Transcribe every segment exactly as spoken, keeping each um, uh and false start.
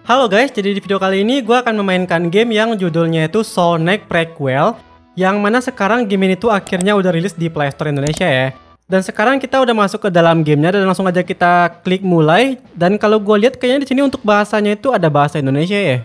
Halo guys, jadi di video kali ini gue akan memainkan game yang judulnya itu Sonic Prequel, yang mana sekarang game ini tuh akhirnya udah rilis di Play Store Indonesia ya. Dan sekarang kita udah masuk ke dalam gamenya dan langsung aja kita klik mulai. Dan kalau gue lihat kayaknya di sini untuk bahasanya itu ada bahasa Indonesia ya.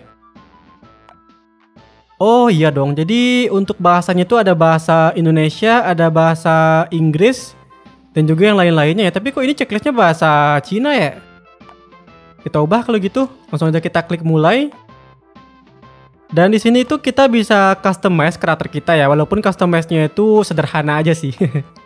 Oh iya dong, jadi untuk bahasanya itu ada bahasa Indonesia, ada bahasa Inggris, dan juga yang lain-lainnya ya. Tapi kok ini checklistnya bahasa Cina ya? Kita ubah kalau gitu, langsung aja kita klik mulai. Dan di sini tuh kita bisa customize karakter kita ya, walaupun customize-nya itu sederhana aja sih.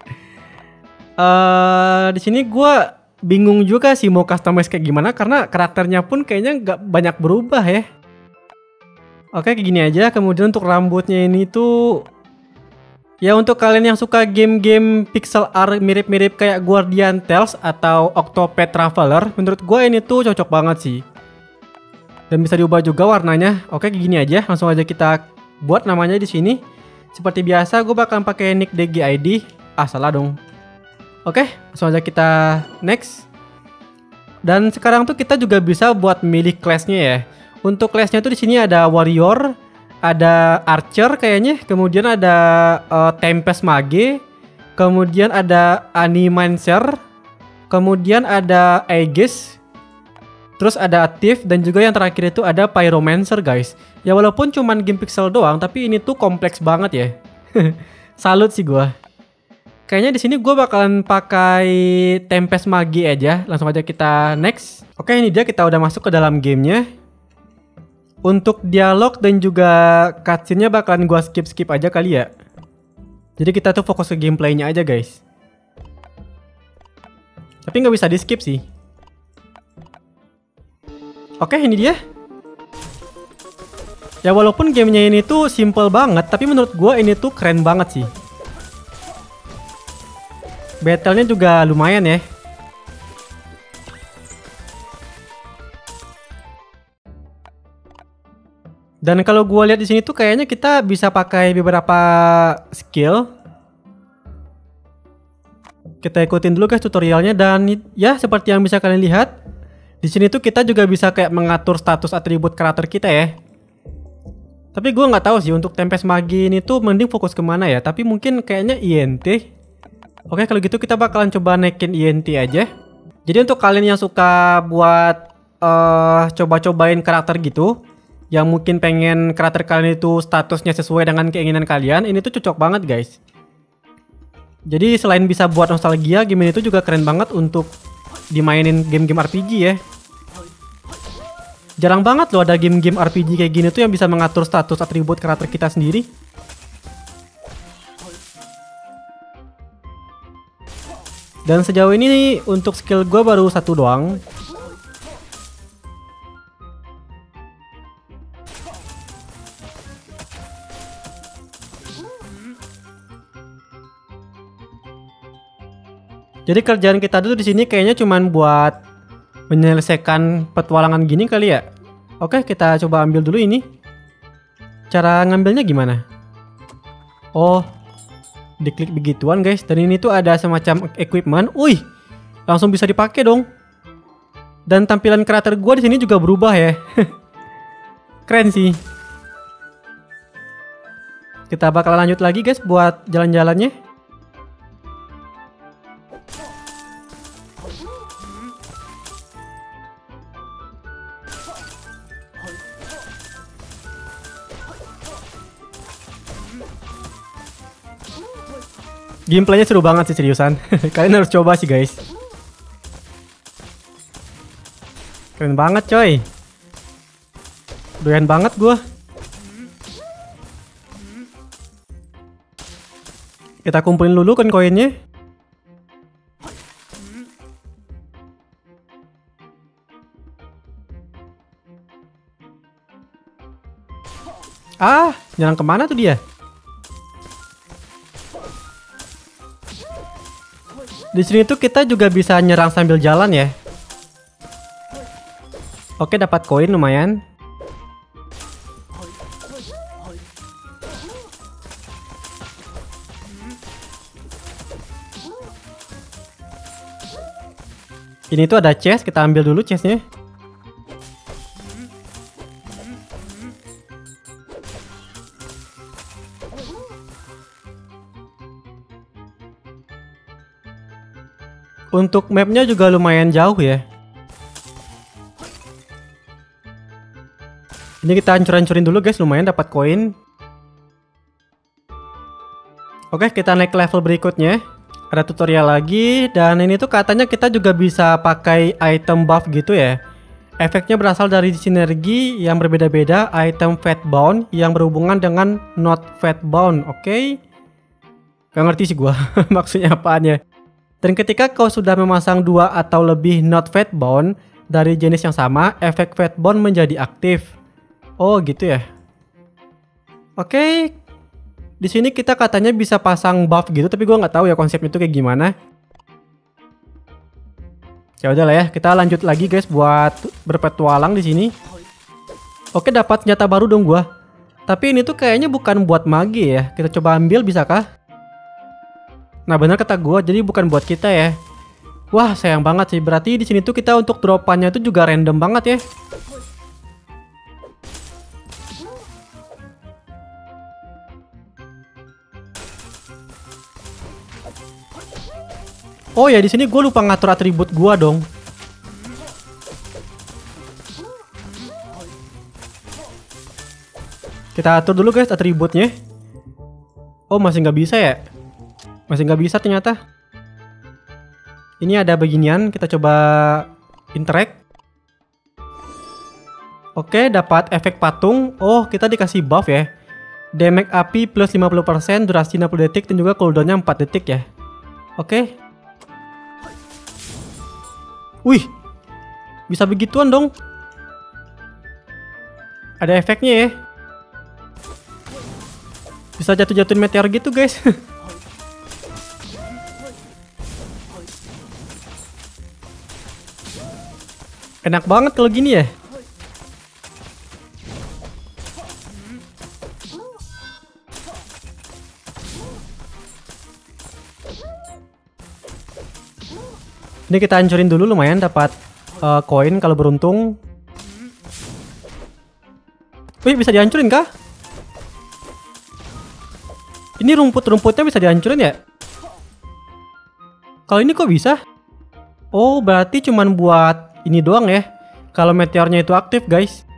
uh, di sini gue bingung juga sih mau customize kayak gimana, karena karakternya pun kayaknya nggak banyak berubah ya. Oke, kayak gini aja. Kemudian untuk rambutnya ini tuh, ya untuk kalian yang suka game-game pixel art mirip-mirip kayak Guardian Tales atau Octopath Traveler, menurut gue ini tuh cocok banget sih. Dan bisa diubah juga warnanya. Oke, kayak gini aja. Langsung aja kita buat namanya di sini. Seperti biasa, gue bakal pakai nick D G I D. Ah, salah dong. Oke, langsung aja kita next. Dan sekarang tuh kita juga bisa buat milih class-nya ya. Untuk class-nya tuh di sini ada Warrior, ada Archer kayaknya, kemudian ada uh, Tempest Mage, kemudian ada Animancer, kemudian ada Aegis, terus ada Thief, dan juga yang terakhir itu ada Pyromancer guys. Ya walaupun cuman game pixel doang, tapi ini tuh kompleks banget ya. Salut sih gua. Kayaknya di sini gua bakalan pakai Tempest Mage aja. Langsung aja kita next. Oke, ini dia, kita udah masuk ke dalam gamenya. Untuk dialog dan juga cutscene-nya bakalan gua skip-skip aja kali ya. Jadi kita tuh fokus ke gameplaynya aja guys. Tapi nggak bisa di skip sih. Oke, ini dia. Ya walaupun gamenya ini tuh simple banget, tapi menurut gua ini tuh keren banget sih. Battle-nya juga lumayan ya. Dan kalau gue lihat di sini tuh kayaknya kita bisa pakai beberapa skill. Kita ikutin dulu guys tutorialnya, dan ya seperti yang bisa kalian lihat, di sini tuh kita juga bisa kayak mengatur status atribut karakter kita ya. Tapi gue nggak tahu sih untuk Tempest Mage ini tuh mending fokus kemana ya. Tapi mungkin kayaknya I N T. Oke, kalau gitu kita bakalan coba naikin I N T aja. Jadi untuk kalian yang suka buat uh, coba-cobain karakter gitu, yang mungkin pengen karakter kalian itu statusnya sesuai dengan keinginan kalian, ini tuh cocok banget guys. Jadi selain bisa buat nostalgia, game ini tuh juga keren banget untuk dimainin game-game R P G ya. Jarang banget loh ada game-game R P G kayak gini tuh yang bisa mengatur status atribut karakter kita sendiri. Dan sejauh ini untuk skill gue baru satu doang. Jadi kerjaan kita dulu di sini kayaknya cuman buat menyelesaikan petualangan gini kali ya. Oke, kita coba ambil dulu ini. Cara ngambilnya gimana? Oh, diklik begituan guys. Dan ini tuh ada semacam equipment. Wih, langsung bisa dipakai dong. Dan tampilan karakter gua di sini juga berubah ya. Keren sih. Kita bakal lanjut lagi guys buat jalan-jalannya. Gameplaynya seru banget sih seriusan. Kalian harus coba sih guys. Keren banget coy. Doyan banget gua. Kita kumpulin dulu kan koinnya. Ah, jalan kemana tuh dia? Di sini tuh kita juga bisa nyerang sambil jalan ya. Oke, dapat koin lumayan. Ini tuh ada chest, kita ambil dulu chestnya. Untuk mapnya juga lumayan jauh ya. Ini kita hancur-hancurin dulu guys, lumayan dapat koin. Oke, kita naik ke level berikutnya. Ada tutorial lagi, dan ini tuh katanya kita juga bisa pakai item buff gitu ya. Efeknya berasal dari sinergi yang berbeda-beda, item fate bound yang berhubungan dengan not fate bound. Oke. Gak ngerti sih gua maksudnya apaan ya. Dan ketika kau sudah memasang dua atau lebih not fate bound dari jenis yang sama, efek fate bound menjadi aktif. Oh gitu ya. Oke. Di sini kita katanya bisa pasang buff gitu, tapi gua nggak tahu ya konsepnya itu kayak gimana. Ya udahlah ya, kita lanjut lagi guys buat berpetualang di sini. Oke, dapat senjata baru dong gua. Tapi ini tuh kayaknya bukan buat mage ya. Kita coba ambil, bisakah? Nah, benar kata gua, jadi bukan buat kita ya. Wah, sayang banget sih. Berarti di sini tuh kita untuk dropannya itu juga random banget ya. Oh ya, di sini gue lupa ngatur atribut gua dong. Kita atur dulu guys atributnya. Oh, masih nggak bisa ya? Masih nggak bisa ternyata. Ini ada beginian, kita coba interact. Oke, dapat efek patung. Oh, kita dikasih buff ya. Damage api plus lima puluh persen, durasi enam puluh detik, dan juga cooldownnya empat detik ya. Oke. Wih, bisa begituan dong. Ada efeknya ya. Bisa jatuh-jatuhin meteor gitu guys. Enak banget kalau gini ya. Ini kita hancurin dulu, lumayan dapat uh, koin kalau beruntung. Wih, bisa dihancurin kah? Ini rumput-rumputnya bisa dihancurin ya? Kalau ini kok bisa? Oh, berarti cuman buat ini doang ya. Kalau meteornya itu aktif guys.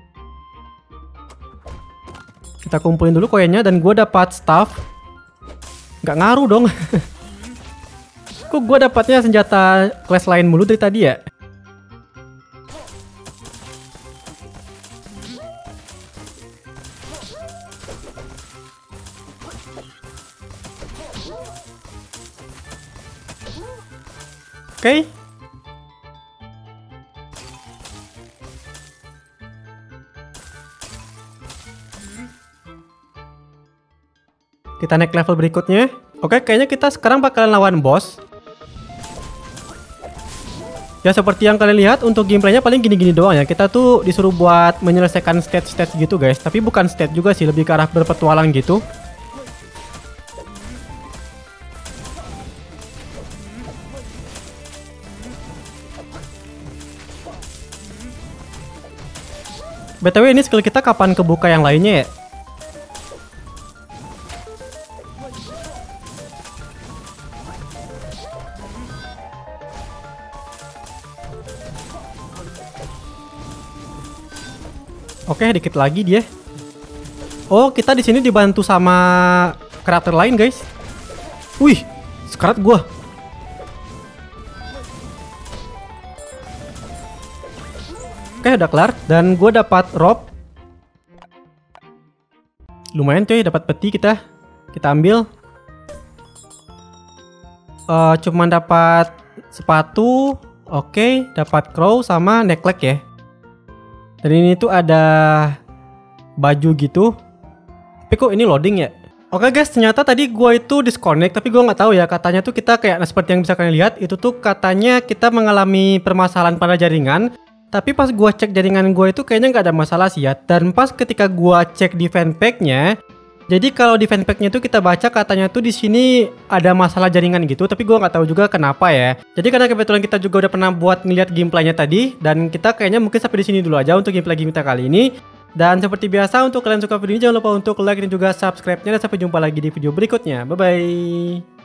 Kita kumpulin dulu koinnya dan gue dapat staff. Nggak ngaruh dong. Kok gue dapatnya senjata kelas lain mulu dari tadi ya? Oke. Okay. Kita naik level berikutnya. Oke, okay, kayaknya kita sekarang bakalan lawan boss. Ya seperti yang kalian lihat, untuk gameplaynya paling gini-gini doang ya. Kita tuh disuruh buat menyelesaikan stage-stage gitu guys. Tapi bukan stage juga sih, lebih ke arah berpetualang gitu. B T W ini skill kita kapan kebuka yang lainnya ya? Oke, dikit lagi dia. Oh, kita di sini dibantu sama karakter lain, guys. Wih, sekarat gua. Oke, udah kelar dan gua dapat rope. Lumayan cuy, dapat peti kita. Kita ambil. Uh, cuman dapat sepatu. Oke, dapat crow sama necklace ya. Dan ini tuh ada baju gitu. Tapi kok ini loading ya? Oke guys, ternyata tadi gua itu disconnect, tapi gua nggak tahu ya, katanya tuh kita kayak, nah seperti yang bisa kalian lihat, itu tuh katanya kita mengalami permasalahan pada jaringan. Tapi pas gua cek jaringan gua itu kayaknya nggak ada masalah sih ya. Dan pas ketika gua cek di fanpack-nya, jadi kalau di fanpack-nya itu kita baca katanya tuh di sini ada masalah jaringan gitu, tapi gua nggak tahu juga kenapa ya. Jadi karena kebetulan kita juga udah pernah buat ngeliat gameplaynya tadi, dan kita kayaknya mungkin sampai di sini dulu aja untuk gameplay kita kali ini. Dan seperti biasa, untuk kalian suka video ini jangan lupa untuk like dan juga subscribe-nya, dan sampai jumpa lagi di video berikutnya. Bye bye.